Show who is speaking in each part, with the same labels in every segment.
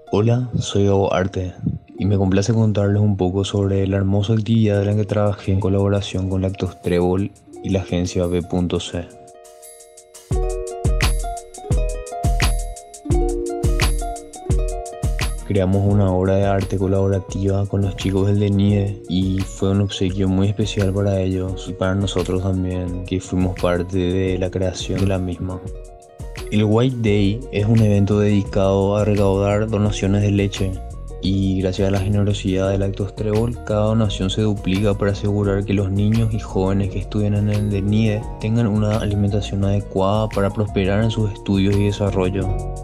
Speaker 1: Hola, soy Gabo Arte y me complace contarles un poco sobre la hermosa actividad en la que trabajé en colaboración con Lactos Trébol y la agencia B.C. Creamos una obra de arte colaborativa con los chicos del DENIDE y fue un obsequio muy especial para ellos y para nosotros también, que fuimos parte de la creación de la misma. El White Day es un evento dedicado a recaudar donaciones de leche y gracias a la generosidad de Lactos Trébol, cada donación se duplica para asegurar que los niños y jóvenes que estudian en el DENIDE tengan una alimentación adecuada para prosperar en sus estudios y desarrollo.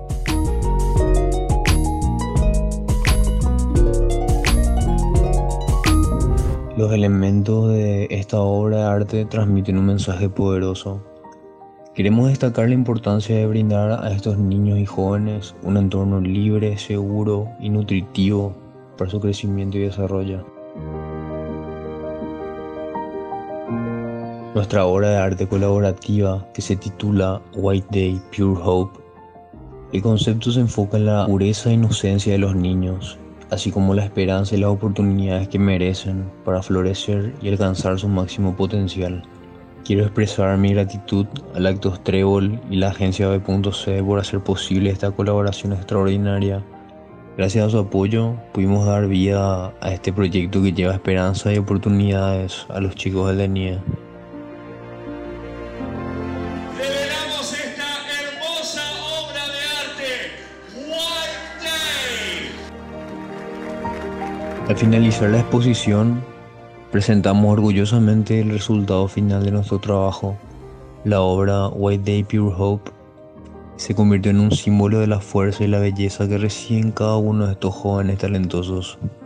Speaker 1: Los elementos de esta obra de arte transmiten un mensaje poderoso. Queremos destacar la importancia de brindar a estos niños y jóvenes un entorno libre, seguro y nutritivo para su crecimiento y desarrollo. Nuestra obra de arte colaborativa, que se titula White Day Pure Hope, el concepto se enfoca en la pureza e inocencia de los niños, así como la esperanza y las oportunidades que merecen para florecer y alcanzar su máximo potencial. Quiero expresar mi gratitud a Lactos Trébol y la agencia B.C por hacer posible esta colaboración extraordinaria. Gracias a su apoyo pudimos dar vida a este proyecto que lleva esperanza y oportunidades a los chicos del DENIDE.
Speaker 2: Revelamos esta hermosa obra de arte, White Day.
Speaker 1: Al finalizar la exposición, presentamos orgullosamente el resultado final de nuestro trabajo. La obra White Day Pure Hope se convirtió en un símbolo de la fuerza y la belleza que reside en cada uno de estos jóvenes talentosos.